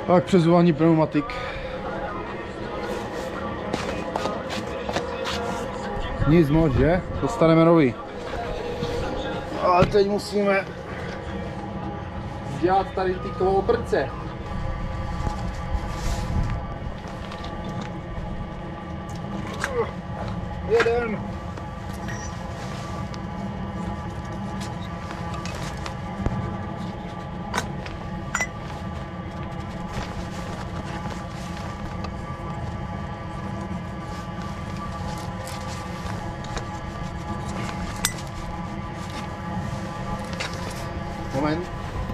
Tak přezuvání pneumatik. Nic moc, že? Dostaneme nový. Ale teď musíme dělat tady ty kloubrce. Jeden. Moment.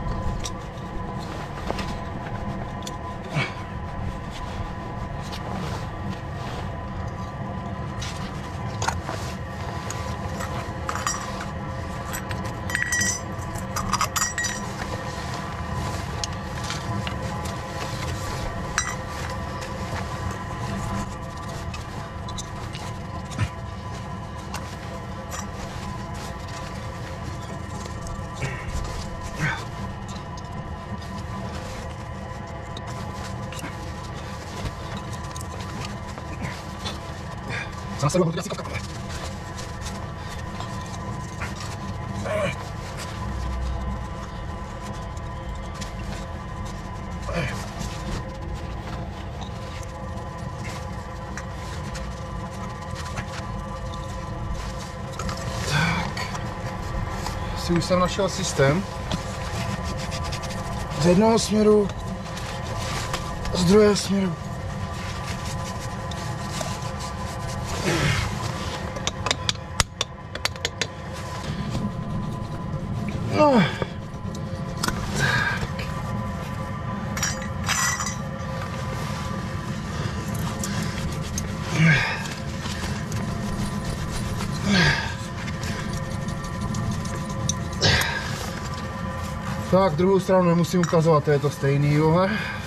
Zase budu asi kopka. Si už jsem našel systém z jednoho směru, z druhého směru. No. Tak, druhou stranu nemusím ukazovat, to je to stejný, jo.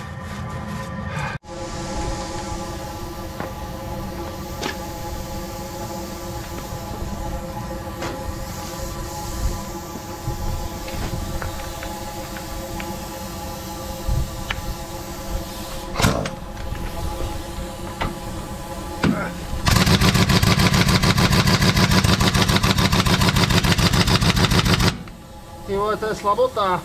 Ty vole, to je slabota.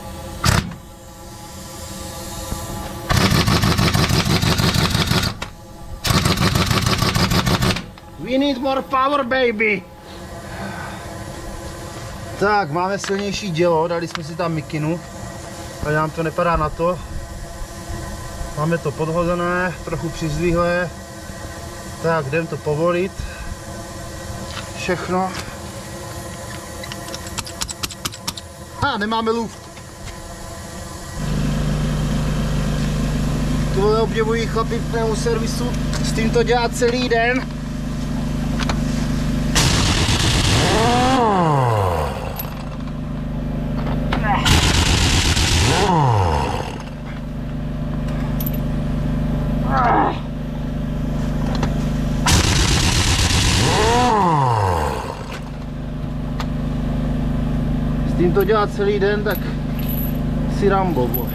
We need more power, baby. Tak, máme silnější dělo, dali jsme si tam mikinu. A nám to nepadá na to. Máme to podhozené, trochu přizdvihlé. Tak, jdem to povolit. Všechno. Nemáme luft. Tohle obdivují chlapi v pneuservisu, s tím to dělá celý den. S tím to dělá celý den, tak si Rambo, vole.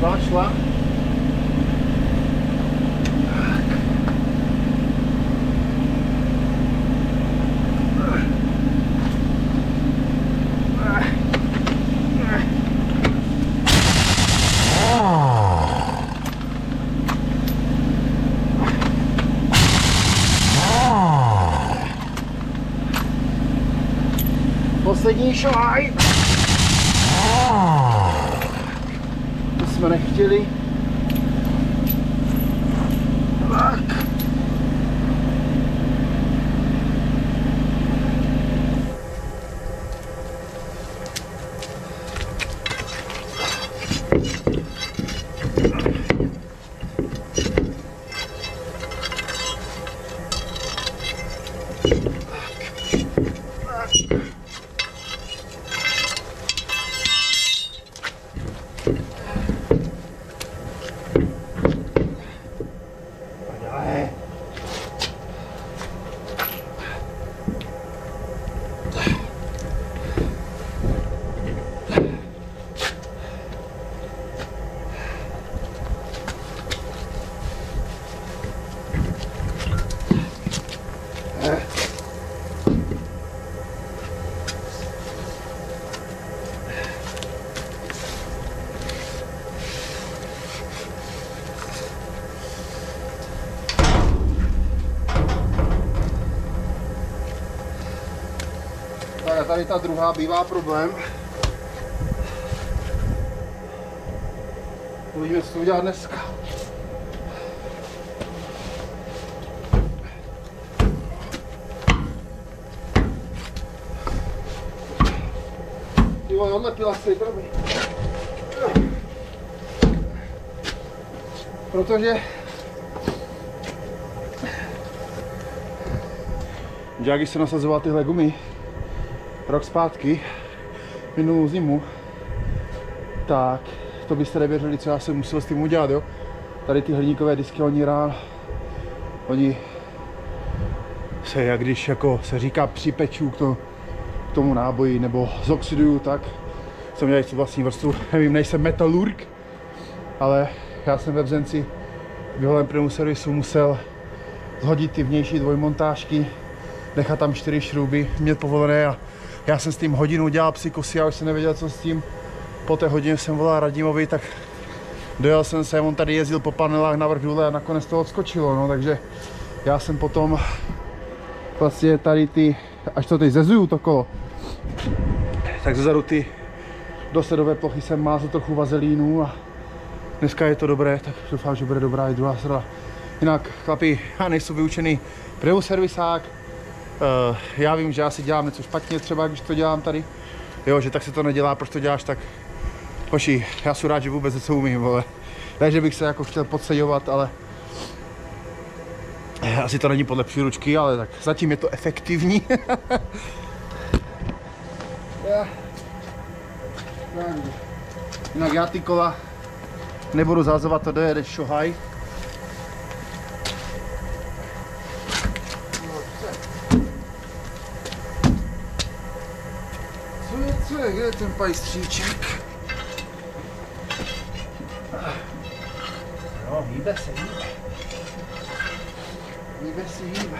šla. Poslední šohaj. To jsme nechtěli. Tak. Tak a tady ta druhá bývá problém. Uvidíme, co to udělá dneska. Jo, odlepila se jí droby. Protože Jaggy se nasazoval tyhle gumy rok zpátky, minulou zimu, tak to byste nevěřili, co já jsem musel s tím udělat, jo. Tady ty hliníkové disky, oni se, jak když jako se říká, připečou k tomu náboji nebo zoxiduju, tak jsem měl tu vlastní vrstvu. Nevím, nejsem metalurg, ale já jsem ve Bzenci v Jihovém pneu servisu musel zhodit ty vnější dvojmontážky, nechat tam 4 šrouby, mět povolené a já jsem s tím hodinu dělal psykosy, já už jsem nevěděl, co s tím. Po té hodině jsem volal Radimovi, tak dojel jsem se, on tady jezdil po panelách navrch dole a nakonec to odskočilo, no, takže já jsem potom vlastně tady ty, až to teď zezuju to kolo, tak zezadu ty dosedové plochy jsem mázl trochu vazelínu a dneska je to dobré, tak doufám, že bude dobrá i druhá strana. Jinak chlapi, já nejsem vyučený pneuservisák. Já vím, že já si dělám něco špatně třeba, když to dělám tady. Jo, že tak se to nedělá, proč to děláš, tak hoši, já jsem rád, že vůbec něco umím, vole. Ne, že bych se jako chtěl podceňovat, ale asi to není podle příručky, ale tak zatím je to efektivní. Jinak já ty kola nebudu zázovat, to dojedeš šohaj. Co je, kde je ten pajstříček? No, hýbe se, hýbe. Hýbe se, hýbe.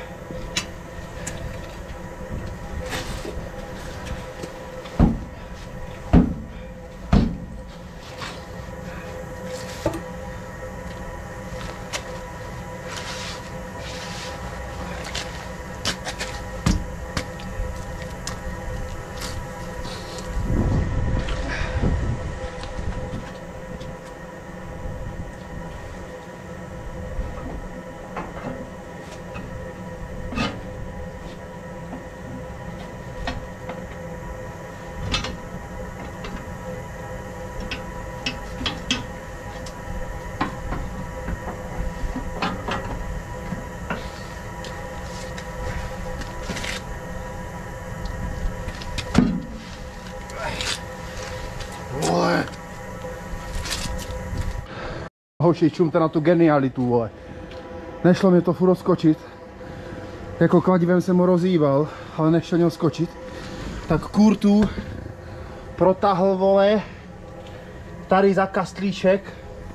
Hoši, čumte na tu genialitu, vole. Nešlo mi to furt skočit. Jako kladivem jsem ho rozjíval, ale nešlo měl skočit. Tak kurtu protáhl, vole, tady za kastlíček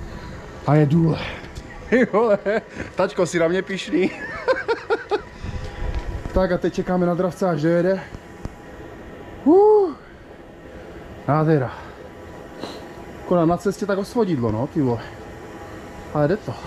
A je důle. Vole, tačko, si na mě pišný. Tak a teď čekáme na dravce, až dojede. Nádhera. Akorát na cestě tak osvodidlo, no, ty vole. Ale jde to.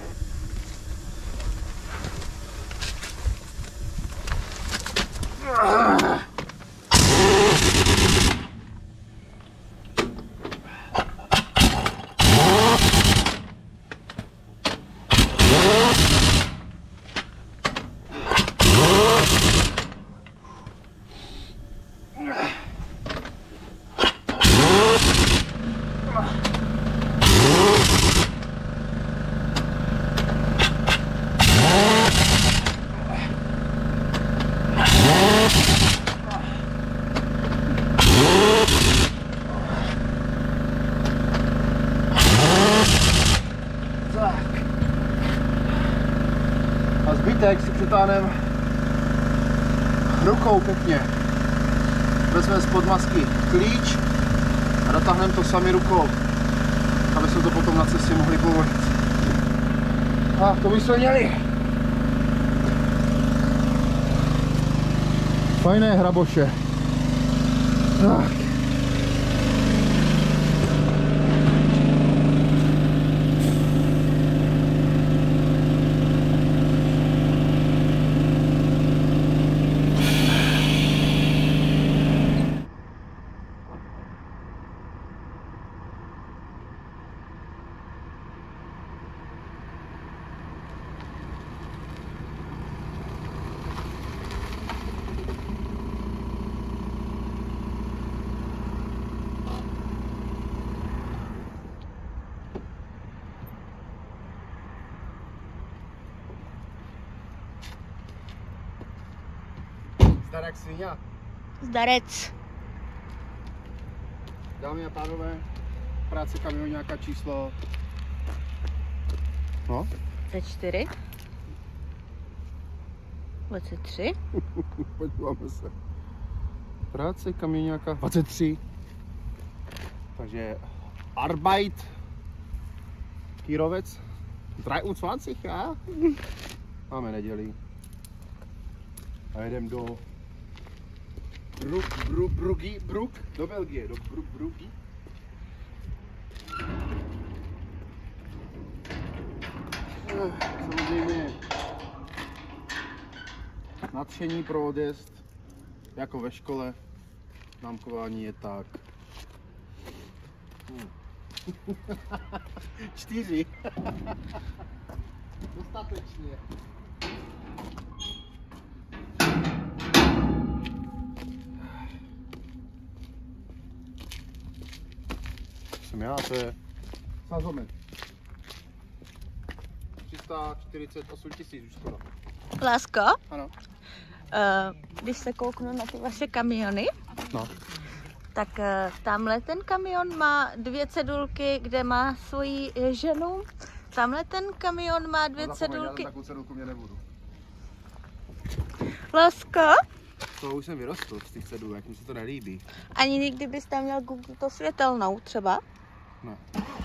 A zbytek si přitáhneme rukou pěkně. Vezmeme spod masky klíč a dotáhneme to sami rukou, aby jsme to potom na cestě mohli povodit. A to by jsme měli. Fajné hraboše. Tak. Zdarek svině. Zdarec. Dámy a pánové, práce kamioňáka číslo... No? 24. 23. Podíváme se. Práce kamioňáka 23. Takže Arbeit Kýrovec 23, já? Máme neděli. A jedem do Brugge, do Belgie, do Brugge. Samozřejmě nadšení pro odjezd, jako ve škole, známkování je tak. 4. Dostatečně. Jsem já, to je sazomet. 348 000 už skoro. Lásko, Ano. když se kouknu na ty vaše kamiony, No. tak tamhle ten kamion má 2 cedulky, kde má svoji ženu. Tamhle ten kamion má 2 cedulky. Já takovou cedulku mě nebudu. Lásko, To už jsem vyrostl z těch cedulek, mi se to nelíbí. ani nikdy bys tam měl Google to světelnou třeba? Ne.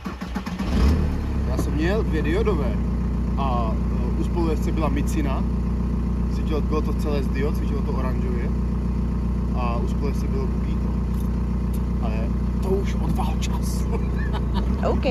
Já jsem měl 2 diodové a u spolujezdce byla micina. Bylo to celé z diod, svítilo to oranžově. A u spolujezdce bylo bugito. Ale to už odval čas. OK.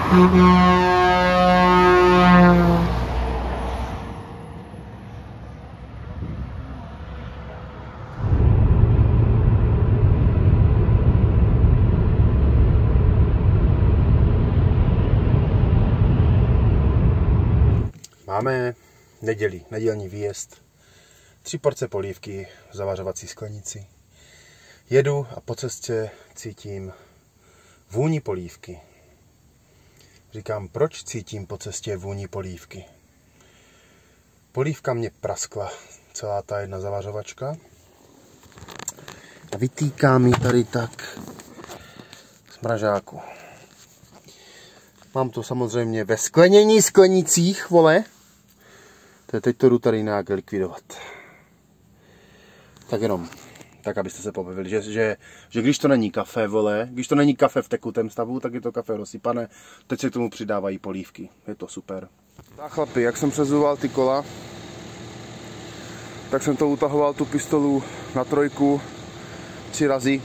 Máme nedělní výjezd. 3 porce polívky v zavařovací sklenici. Jedu a po cestě cítím vůni polívky. Říkám, proč cítím po cestě vůni polívky? Polívka mě praskla, celá ta jedna zavařovačka. A vytýká mi tady tak z mražáku. Mám to samozřejmě ve sklenicích, vole. Teď to jdu tady nějak likvidovat. Tak jenom, tak abyste se pobavili, že když to není kafe, vole, když to není kafe v tekutém stavu, tak je to kafe rozsypané. Teď se k tomu přidávají polívky. Je to super. Tak chlapi, jak jsem přezuval ty kola, tak jsem to utahoval tu pistolu na 3 3 razy.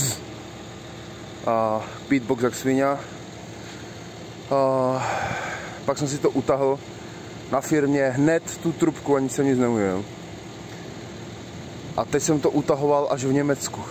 A beatbox jak svině. Pak jsem si to utahl na firmě hned tu trubku, ani jsem nic neujel. A teď jsem to utahoval až v Německu.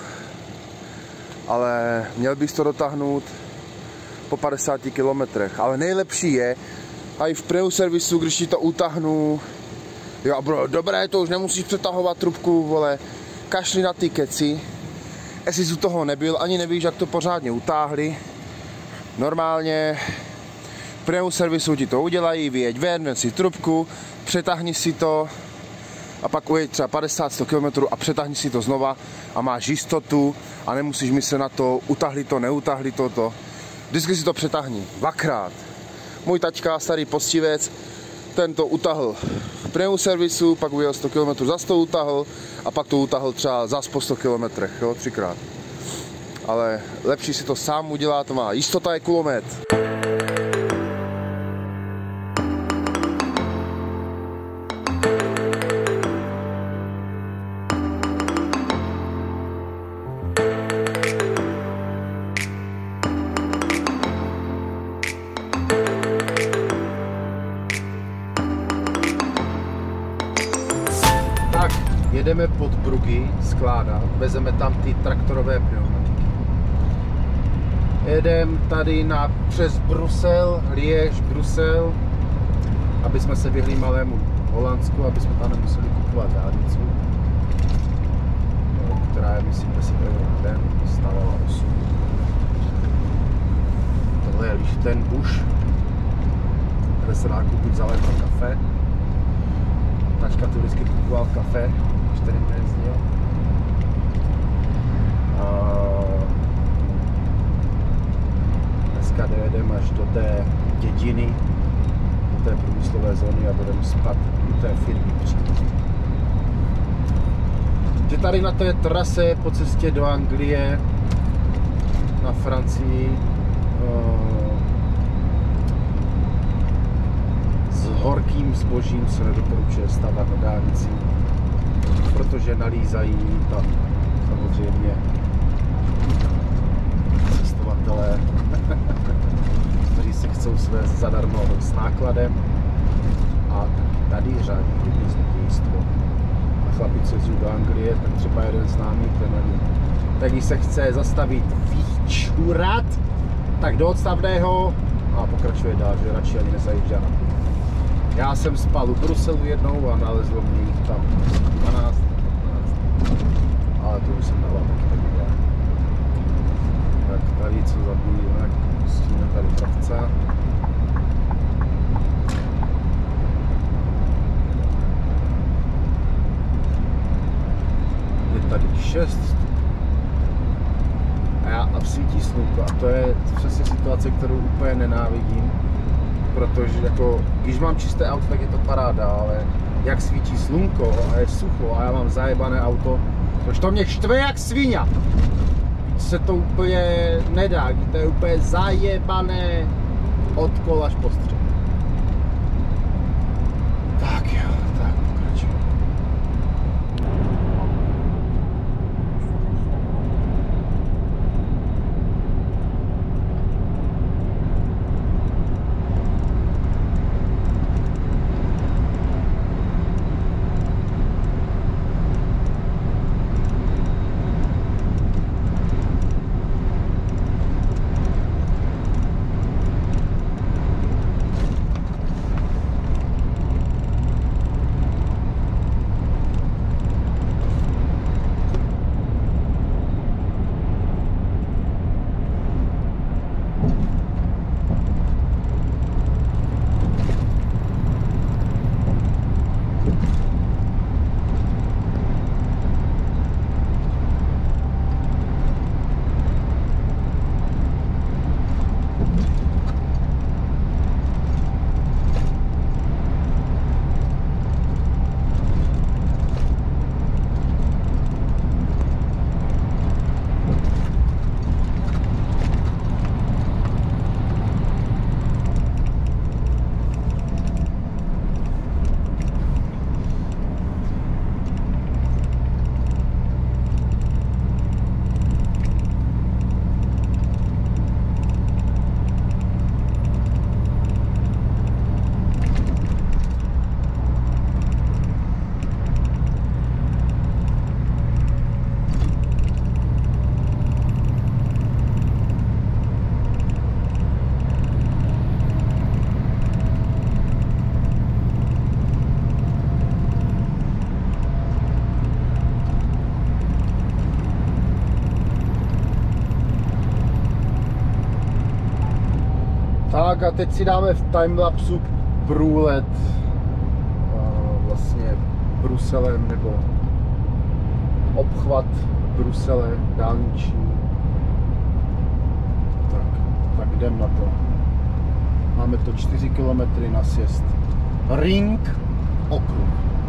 Ale měl bych to dotáhnout po 50 kilometrech. Ale nejlepší je, i v Pneuservisu, když ti to utáhnu, jo bro, dobré, to už nemusíš přetahovat trubku, vole, kašli na ty keci. Jestli jsi u toho nebyl, ani nevíš, jak to pořádně utáhli. Normálně v Pneuservisu ti to udělají, vyjeď ven, si trubku, přetáhni si to a pak ujeď třeba 50-100 km a přetáhni si to znova a máš jistotu a nemusíš myslet na to, utahli to, neutahli to. Vždycky si to přetáhni, 2krát. Můj taťka, starý postivec, ten to utahl v Pneuservisu, pak ujel 100 km, zas to utahl a pak to utahl třeba zas po 100 km, jo, 3krát. Ale lepší si to sám udělat, to má jistota je kulomet. Jedeme pod Bruggy skládat, vezeme tam ty traktorové pneumatiky. Jedeme tady přes Brusel, Liège, Brusel, aby jsme se vyhli malému Holandsku, aby jsme tam nemuseli kupovat dálnicu, která je, myslím, 10 € na den, stávala 8. Tohle je Lichtenbusch, kde se dá koupit za léto kafe. Tačka tu vždycky kupoval kafe, který mě jezdil. Dneska dojedeme až do té dědiny, do té průmyslové zóny a budeme spát u té firmy přímo. Že tady na té trase po cestě do Anglie, na Francii, s horkým zbožím se nedoporučuje stavat na dálnici, protože nalízají tam samozřejmě cestovatelé, kteří si chcou svést zadarmo s nákladem a tady řádí hvězdnictvo. A chlapi, co jezdí do Anglie, tak třeba jeden z námi, ten když se chce zastavit vyčurat, tak do odstavného a pokračuje dál, že radši ani nezajíždá na půl. Já jsem spal u Bruselu jednou a nalezlo mě jich tam 12, 15, ale to už jsem dával taky videa. Tak tady co zabíjí, tak pustíme tady dravca. Je tady 6 a svítí slunko a to je přesně situace, kterou úplně nenávidím. Protože jako, když mám čisté auto, tak je to paráda, ale jak svítí slunko a je sucho a já mám zajebané auto, tož to mě štve jak svině. Se to úplně nedá, to je úplně zajebané od kola až po střed. Tak jo, tak pokračuji. Tak a teď si dáme v timelapsu průlet vlastně Bruselem nebo obchvat Brusele dálniční. Tak jdem na to. Máme to 4 km na sjezd. Ring okruh.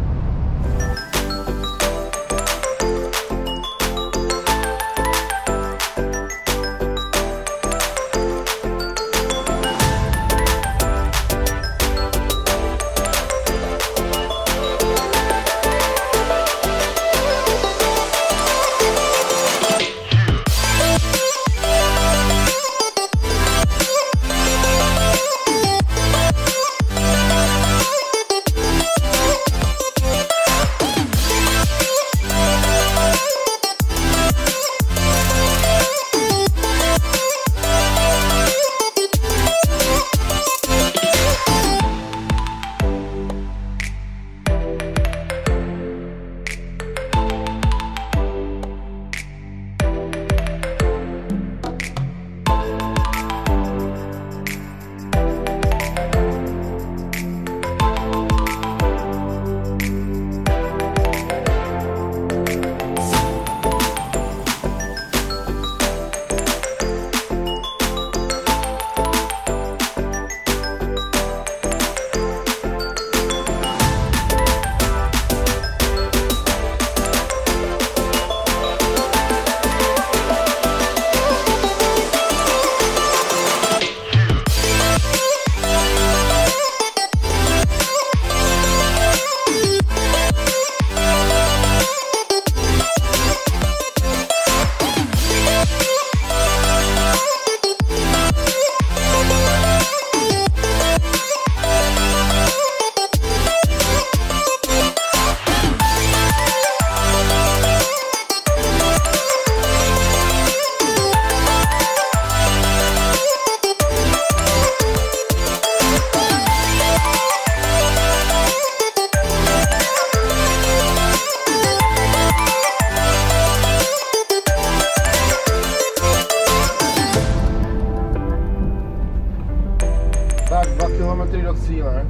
Tak 2 kilometry do cíle.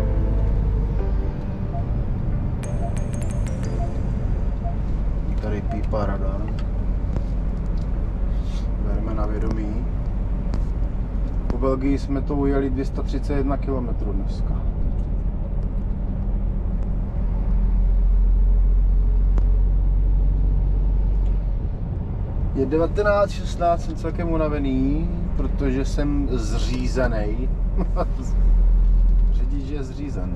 Tady pípá radar. Bereme na vědomí. Po Belgii jsme to ujeli 231 km dneska. Je 19:16, jsem celkem unavený, protože jsem zřízený. Řidič je zřízen.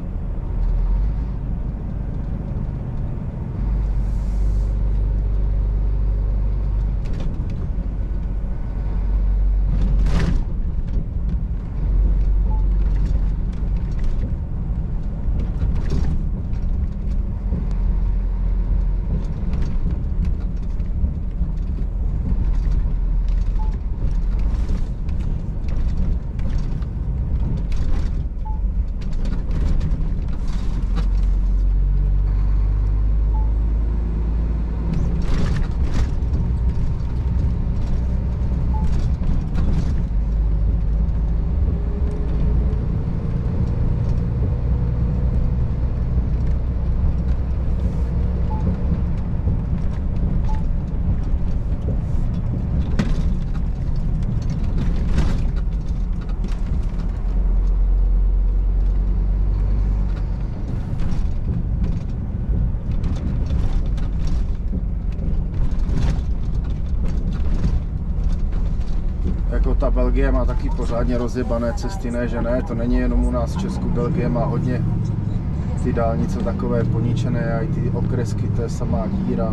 Jako ta Belgie má taky pořádně rozjebané cesty, ne, že ne, to není jenom u nás v Česku, Belgie má hodně ty dálnice takové poničené a i ty okresky, to je samá díra.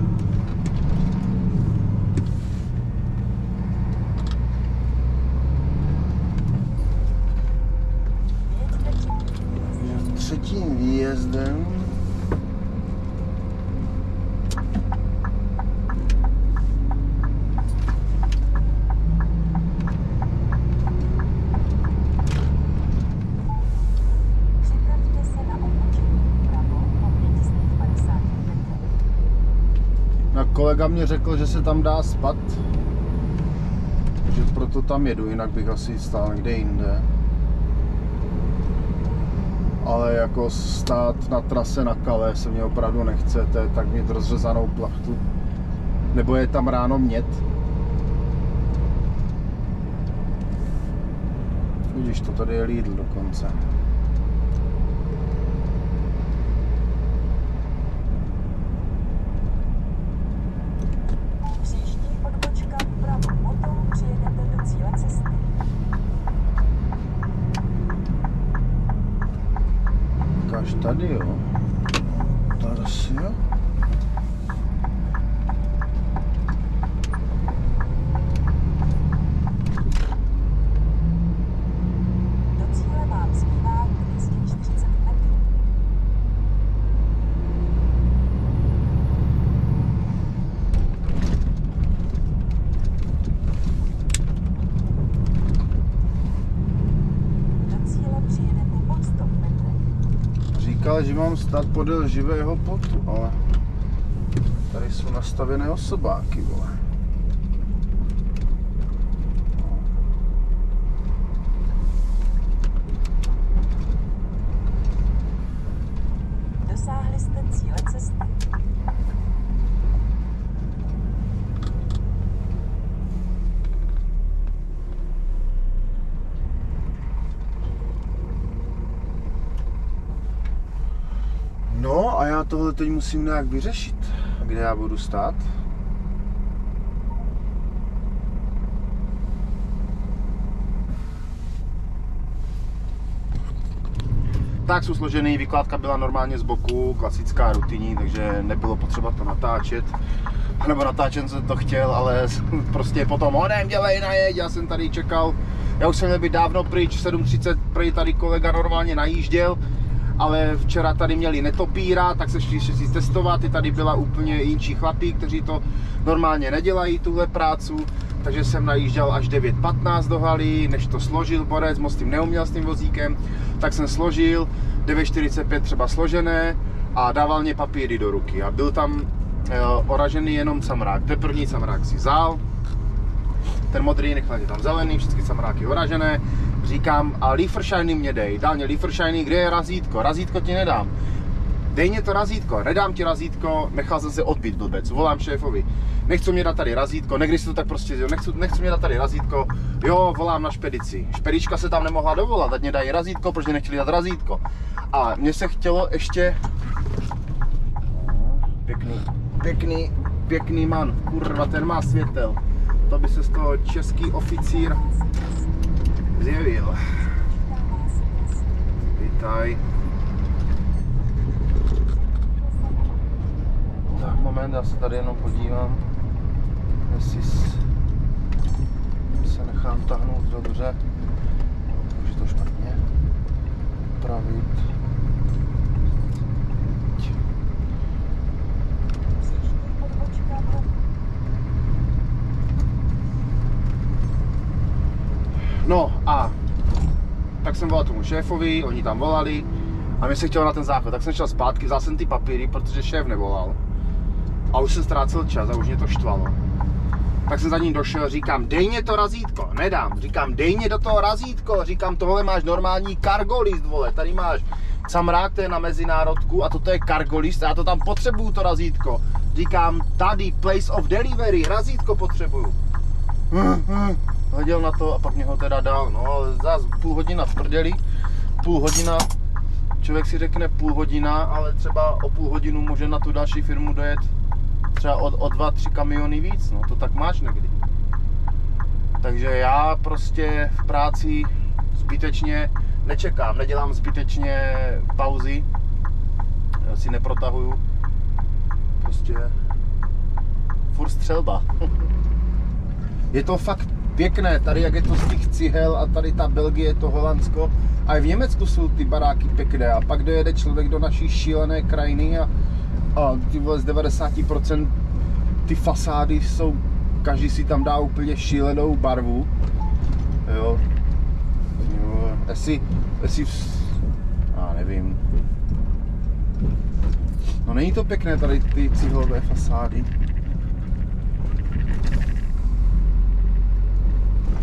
Třetím výjezdem kolega mě řekl, že se tam dá spat, že Takže proto tam jedu, jinak bych asi stál někde jinde. Ale jako stát na trase na Calais se mě opravdu nechcete, tak mít rozřezanou plachtu. Nebo je tam ráno mět. Vidíš, to tady je Lidl dokonce. Příští odbočka vpravo, potom přijedete do cíle cesty. Až tady, jo. Tady si, jo. Do cíle vám zbývá 240 metrů. Do cíle přijedete pod 100 metrech. Říkal, že mám stát podél živého plotu, ale tady jsou nastavené osobáky, vole. Dosáhli jste cíle cesty. No a já tohle teď musím nějak vyřešit. Kde já budu stát? Tak jsou složený, vykládka byla normálně z boku, klasická rutinní, takže nebylo potřeba to natáčet. Nebo natáčet jsem to chtěl, ale prostě potom honem dělej, najeď, já jsem tady čekal. Já už jsem měl být dávno pryč, 7:30 prej tady kolega normálně najížděl. Ale včera tady měli netopíra, tak se šli si testovat, i tady byla úplně jinčí chlapí, kteří to normálně nedělají, tuhle prácu, takže jsem najížděl až 9:15 do haly, než to složil borec, moc tím neuměl s tím vozíkem, tak jsem složil, 9:45 třeba složené a dával mě papíry do ruky a byl tam oražený jenom camrák, to je první camrák si vzal, ten modrý nechal je tam zelený, všechny camráky oražené. Říkám, a Lieferscheiny mě dej, dál mě Lieferscheiny, kde je razítko? Razítko ti nedám. Dej mě to razítko, nedám ti razítko, nechal jsem se odbít blbec, volám šéfovi. Nechci mě dát tady razítko, někdy si to tak prostě dělal, nechci mě dát tady razítko, jo, volám na špedici. Špedička se tam nemohla dovolat, ať mě dají razítko, protože nechtěli dát razítko. A mně se chtělo ještě... Pěkný man, kurva, ten má světel. To by se z toho český oficír zjevil. Vítaj. Tak moment, já se tady jenom podívám, jestli se nechám tahnout dobře. Už je to špatně. Upravit. No a tak jsem volal tomu šéfovi, oni tam volali a mě se chtělo na ten záchod, tak jsem šel zpátky, vzal jsem ty papíry, protože šéf nevolal a už jsem ztrácel čas a už mě to štvalo. Tak jsem za ním došel, říkám, dej mě to razítko, nedám, říkám, dej mě do toho razítko, říkám, tohle máš normální cargo list, vole, tady máš camrák, to je na mezinárodku a toto je cargo list a já to tam potřebuju, to razítko. Říkám, tady, place of delivery, razítko potřebuju. Hleděl na to a pak mě ho teda dal, no zás půl hodina v prdeli, půl hodina, člověk si řekne půl hodina, ale třeba o půl hodinu může na tu další firmu dojet třeba o 2-3 kamiony víc, no to tak máš někdy. Takže já prostě v práci zbytečně nečekám, nedělám zbytečně pauzy, já si neprotahuju, prostě furt střelba. Je to fakt pěkné, tady jak je to z těch cihel a tady ta Belgie, to Holandsko. A i v Německu jsou ty baráky pěkné a pak dojede člověk do naší šílené krajiny a ty vole z 90% ty fasády jsou, každý si tam dá úplně šílenou barvu. Jo. Jestli nevím. No není to pěkné tady ty cihlové fasády.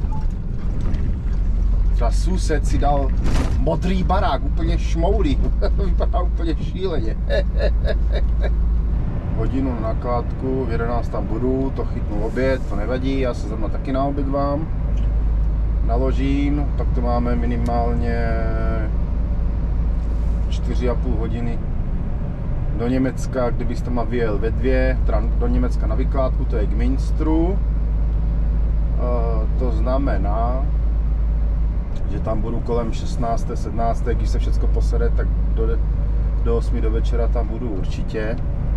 Třeba sused si dal modrý barák, úplně šmoulý, vypadá úplně šíleně. Hodinu na nakládku, v 11 tam budu, to chytnu oběd, to nevadí, já se zrovna taky na oběd vám naložím, pak to máme minimálně 4,5 hodiny do Německa, kdybyste tam vyjel ve 2, do Německa na vykládku, to je k Münsteru. To znamená, že tam budu kolem 16. 17. Když se všechno posede, tak do 8 do večera tam budu určitě.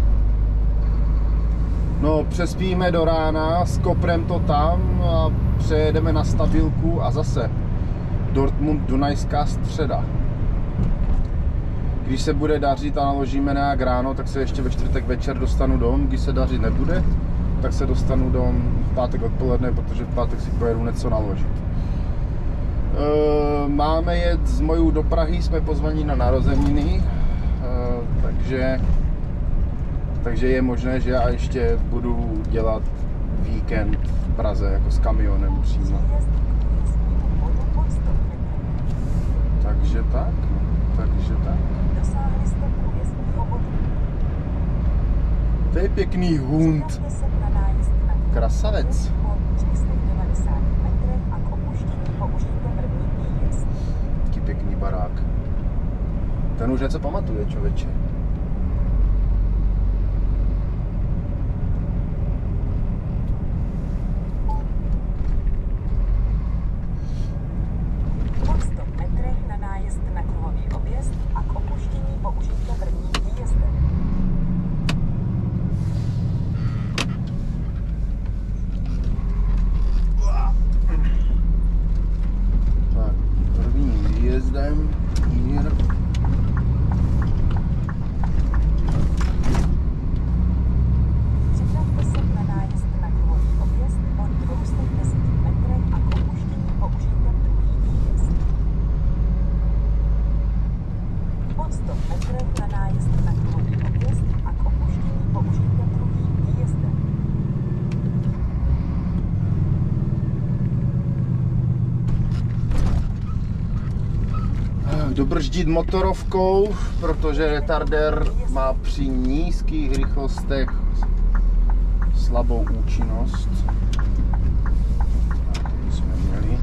No, přespíme do rána, skopneme to tam a přejedeme na stabilku a zase Dortmund Dunajská Středa. Když se bude dařit a naložíme nějak ráno, tak se ještě ve čtvrtek večer dostanu dom. Když se dařit nebude, tak se dostanu dom v pátek odpoledne, protože v pátek si pojedu něco naložit. Máme jet s mojou do Prahy, jsme pozvaní na narozeniny, takže je možné, že já ještě budu dělat víkend v Praze jako s kamionem přímo. Takže tak, takže tak. To je pěkný hund. Krasavec. Taký pěkný barák. Ten už něco pamatuje, člověče. Dobrzdit motorovkou, protože retardér má při nízkých rychlostech slabou účinnost. Tak, jsme měli.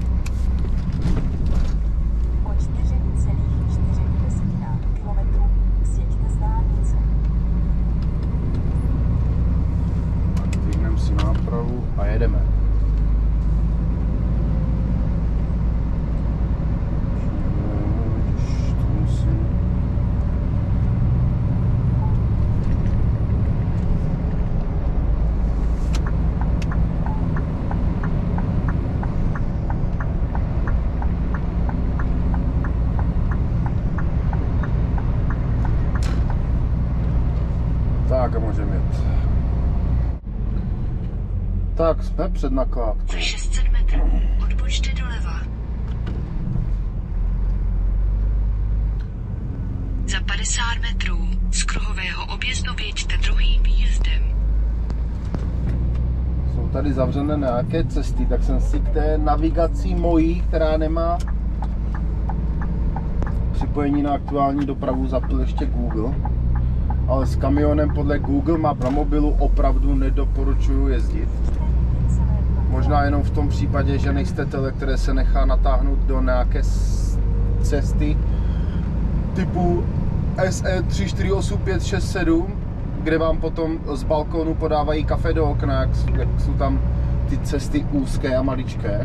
O 4,4 kilometru sjeďte z dálnice. Tak vyhneme si nápravu a jedeme. Tak a můžeme jet. Tak, jsme před nakládkou. Za 600 metrů odbočte doleva. Za 50 metrů z kruhového objezdu vyjeďte druhým výjezdem. Jsou tady zavřené nějaké cesty, tak jsem si k té navigaci mojí, která nemá připojení na aktuální dopravu, zapl ještě Google. Ale s kamionem podle Google Map na mobilu opravdu nedoporučuji jezdit. Možná jenom v tom případě, že nejste tele, které se nechá natáhnout do nějaké cesty typu SE 348567, kde vám potom z balkónu podávají kafe do okna, jak jsou tam ty cesty úzké a maličké.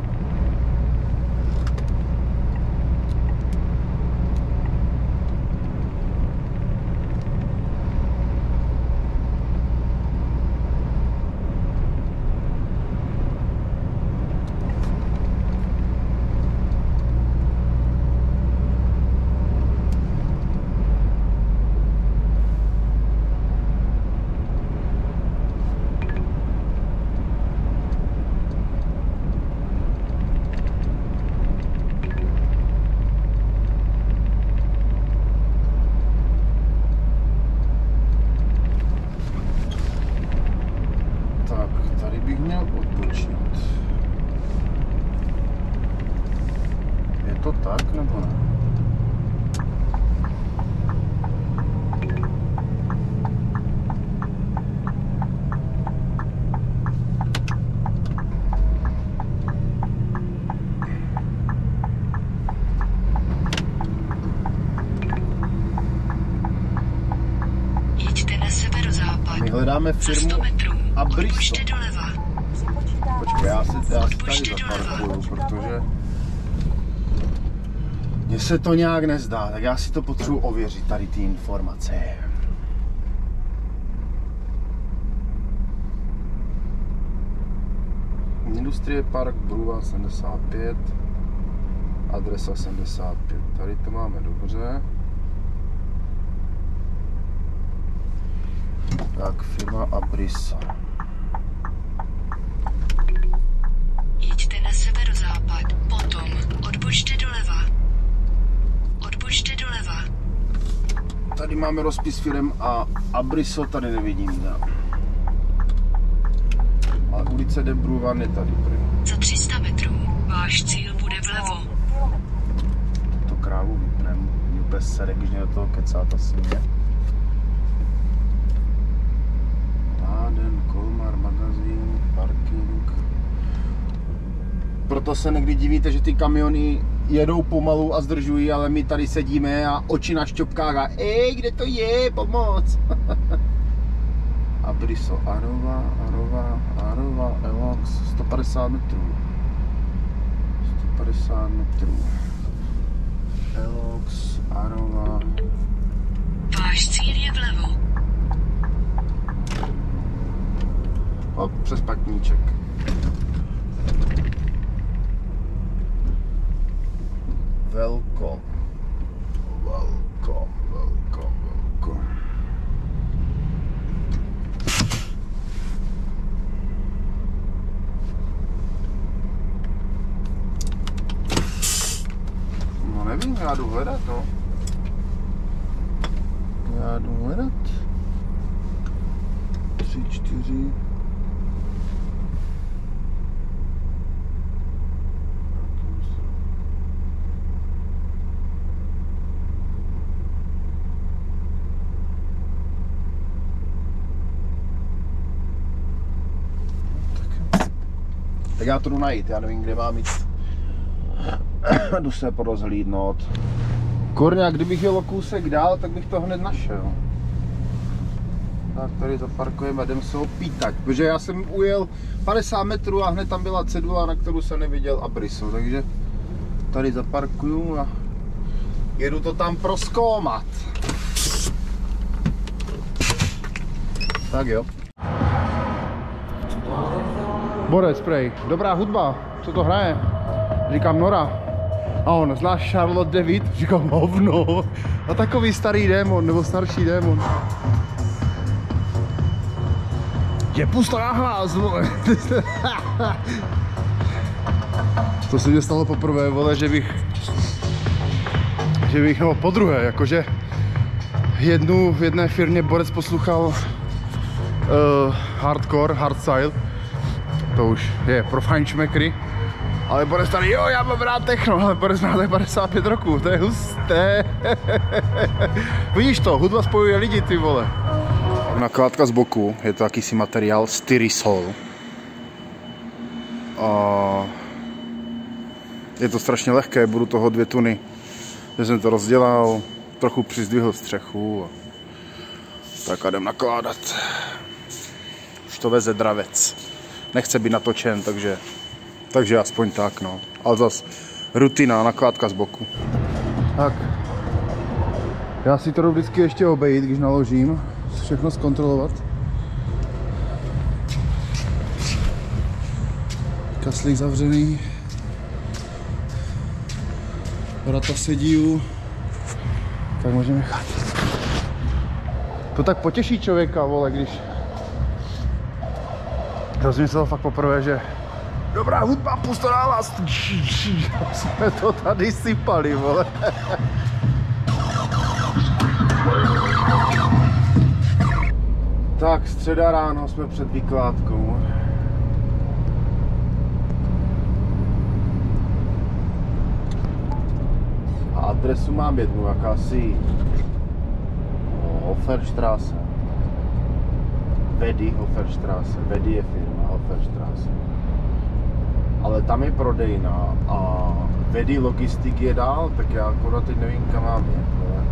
tak nebo ne? Jeďte na severozápad. My hledáme Za 100 firmu metrů Abriso. odbočte doleva. Počkej, já si tady zaparkuju, protože mně se to nějak nezdá, tak já si to potřebuji ověřit, tady ty informace. Industrie Park Bruva 75, adresa 75, tady to máme dobře. Tak, firma Abriso. Jeďte na severozápad, potom odbočte doleva. Odbočte doleva. Tady máme rozpis firem a Abriso tady nevidím. Da. Ale ulice de Bruvan je tady první. Za 300 metrů váš cíl bude vlevo. To krávu vypnem, mě úplně sere, když mě do toho kecá ta svině. Láden, Kolmar, magazín, parking. Proto se někdy divíte, že ty kamiony jedou pomalu a zdržují, ale my tady sedíme a oči na šťopkách a kde to je, pomoc. Abriso, Arova, Elox, 150 metrů. 150 metrů. Elox, Arova. Váš cíl je vlevo. Hop, přes patníček. Welcome. No nevím, já jdu hledat, no. Já jdu hledat. 3, 4. Tak já to jdu najít, já nevím, kde mám jít. Jdu se porozhlídnout. Kurňa, kdybych jel o kousek dál, tak bych to hned našel. Tak tady zaparkujeme a jdem se opítat, protože já jsem ujel 50 metrů a hned tam byla cedula, na kterou jsem neviděl Abriso, takže tady zaparkuju a jedu to tam prozkoumat. Tak jo. Borec prej, dobrá hudba, co to hraje? Říkám Nora. A on, znáš Charlotte David? Říkám hovno. A takový starý démon, nebo starší démon. Je pusto na hlas, vole. To se mě stalo poprvé, vole, že bych, no podruhé, jakože v jedné firmě Borec poslouchal hardcore, hardstyle. To už je pro fajnšmekry. Ale Borec tady, jo, já mám rád techno, ale Borec má tady 55 roků, to je husté. Vidíš to, hudba spojuje lidi, ty vole. Nakládka z boku, je to jakýsi materiál styrysol. A je to strašně lehké, budu toho 2 tuny. Já jsem to rozdělal, trochu přizdvihl střechu. Tak a jdem nakládat. Už to veze dravec. Nechce být natočen, takže aspoň tak, no. Ale zas rutina, nakládka z boku. Tak. Já si to jdu vždycky ještě obejít, když naložím. Všechno zkontrolovat. Kaslík zavřený. Vrata sedí. Tak můžeme nechat. To tak potěší člověka, vole, když... Dozvím se to fakt poprvé, že dobrá hudba, pusto na hlas. Jsme to tady sypali, vole. Tak, středa ráno, jsme před vykládkou. adresu mám jednu, jakási Hoferstraße. Vedy Hoferstraße. Vedy je firma Hoferstraße. Ale tam je prodejna a Vedy Logistik je dál, tak já akorát teď nevím, kam mám jet.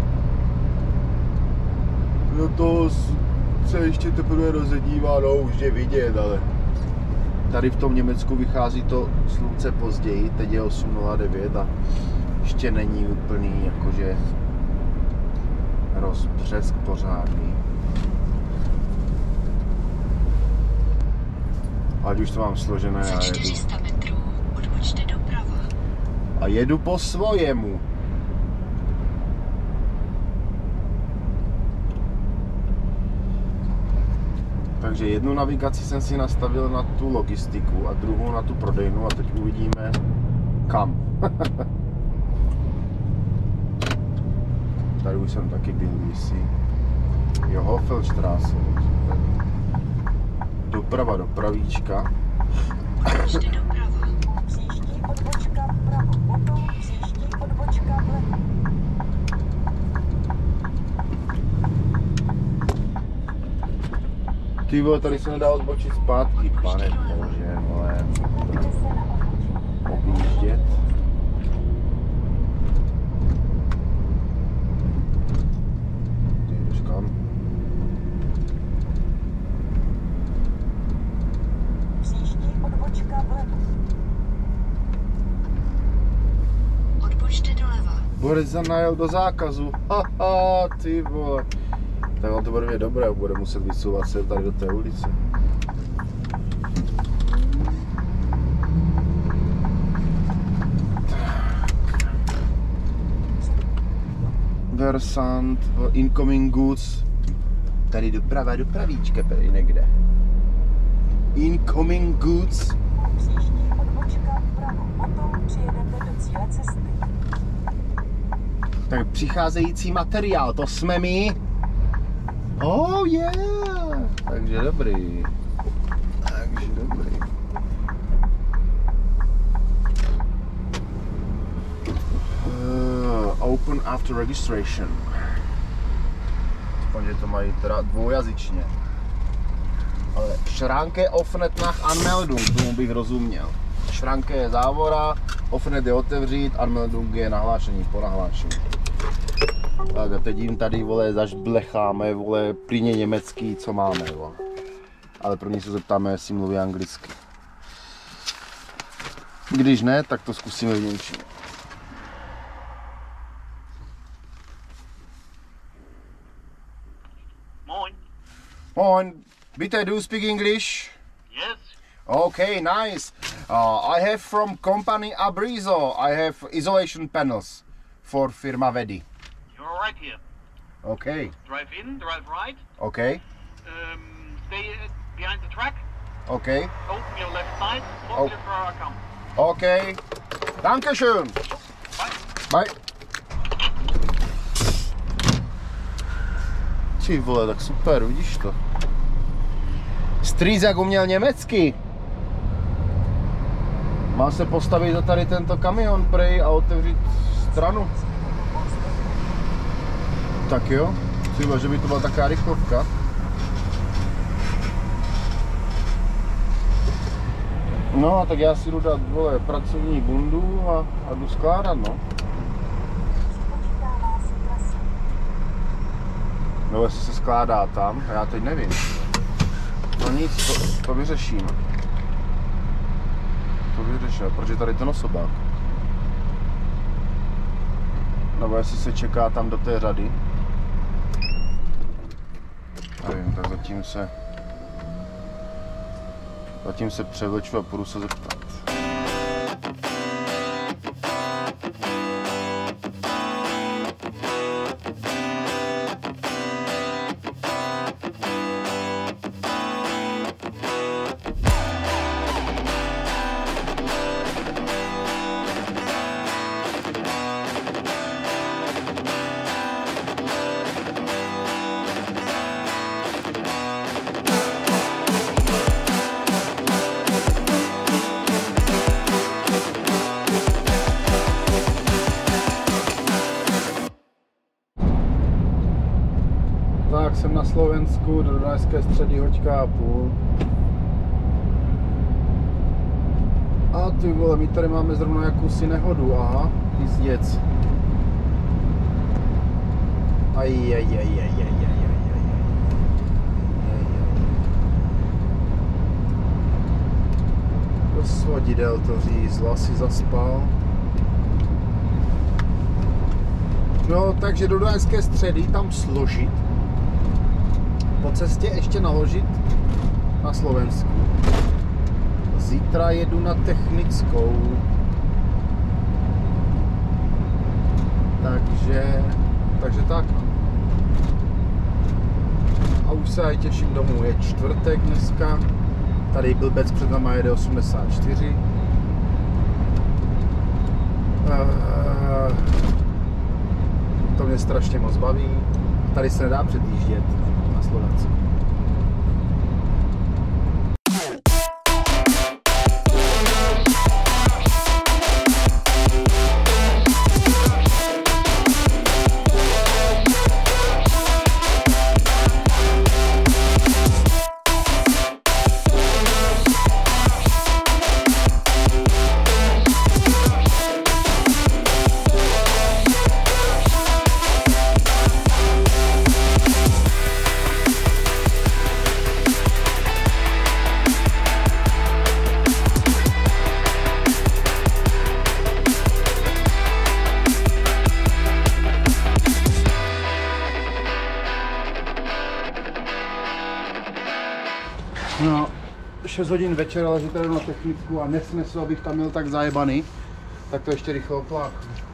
No to se ještě teprve rozedívá, no už je vidět, ale tady v tom Německu vychází to slunce později, teď je 8:09 a ještě není úplný jakože rozbřesk pořádný. Ať už to mám složené, Za 400 metrů odbočte doprava. A jedu po svojemu. Takže jednu navigaci jsem si nastavil na tu logistiku a druhou na tu prodejnu a teď uvidíme kam. Tady už jsem taky byl kdysi. Jo, Hofelstraße. Doprava do pravíčka. Odbočte doprava. Příští odbočka vpravo, potom příští odbočka vlevo. Ty vole, tady se nedá odbočit zpátky, pane bože, vole. Zaměřte se na odbočení. Objíždět. Ty jdeš kam? Příští odbočka vlevo. Odbočte doleva. Borec najel do zákazu. Haha, ty vole. Tak on to bude mít dobré, bude muset vysouvat se tady do té ulice. Versant, incoming goods. Tady doprava do pravíčka, tady někde. Incoming goods. Příští odbočka vpravo, potom přijedete do cíle cesty. Tak přicházející materiál, to jsme my. Oh yeah! Takže dobrý. Takže dobrý. Open after registration. Aspoň, že to mají teda dvoujazyčně. Ale Schranke offnet nach Anmeldung, tomu bych rozuměl. Schranke je závora, offnet je otevřít, Anmeldung je nahlášení, po nahlášení. Tak a teď jim tady, vole, zažblecháme, vole, plíně německý, co máme, vole. Ale první se zeptáme, jestli mluví anglicky. Když ne, tak to zkusíme v němčině. Moin. Moin, bitte, do you speak English? Yes. Okay, nice. I have from company Abrizo, I have isolation panels for firma Vedy. You're right here. Okay, Drive in, drive right. okay, Stay behind the track. okay, Open your left side. Oh. Forklift driver come. okay. Dankeschön. Bye. Bye. Ty vole, tak super, vidíš to. Strýz jak uměl německy. Má se postavit za tady tento kamion prej a otevřít stranu. Tak jo, ty vole, že by to byla taková rychlovka. No, tak já si jdu dát, vole, pracovní bundu a jdu skládat, no. Spočítává se trasa. No, jestli se skládá tam, a já teď nevím. No nic, to vyřeším. To vyřeším, protože tady ten osobák. Nebo jestli se čeká tam do té řady. Nevím, tak zatím se převleču a půjdu se zeptat. tak jsem na Slovensku, do Dunajské Středy 1,5 hodiny. A ty vole, my tady máme zrovna jakousi nehodu, aha, pizděc. Do svodidel to řízl, asi zaspal. No, takže do Dunajské Středy tam složit. Po cestě ještě naložit na Slovensku. Zítra jedu na technickou. Takže tak. A už se aj těším domů. Je čtvrtek dneska. Tady blbec před náma jede 84. To mě strašně moc baví. Tady se nedá předjíždět na Slovensku. No, 6 hodin večer, ale že tady na technicku a nesnesu, abych tam měl tak zajebaný, tak to ještě rychle opláchnu.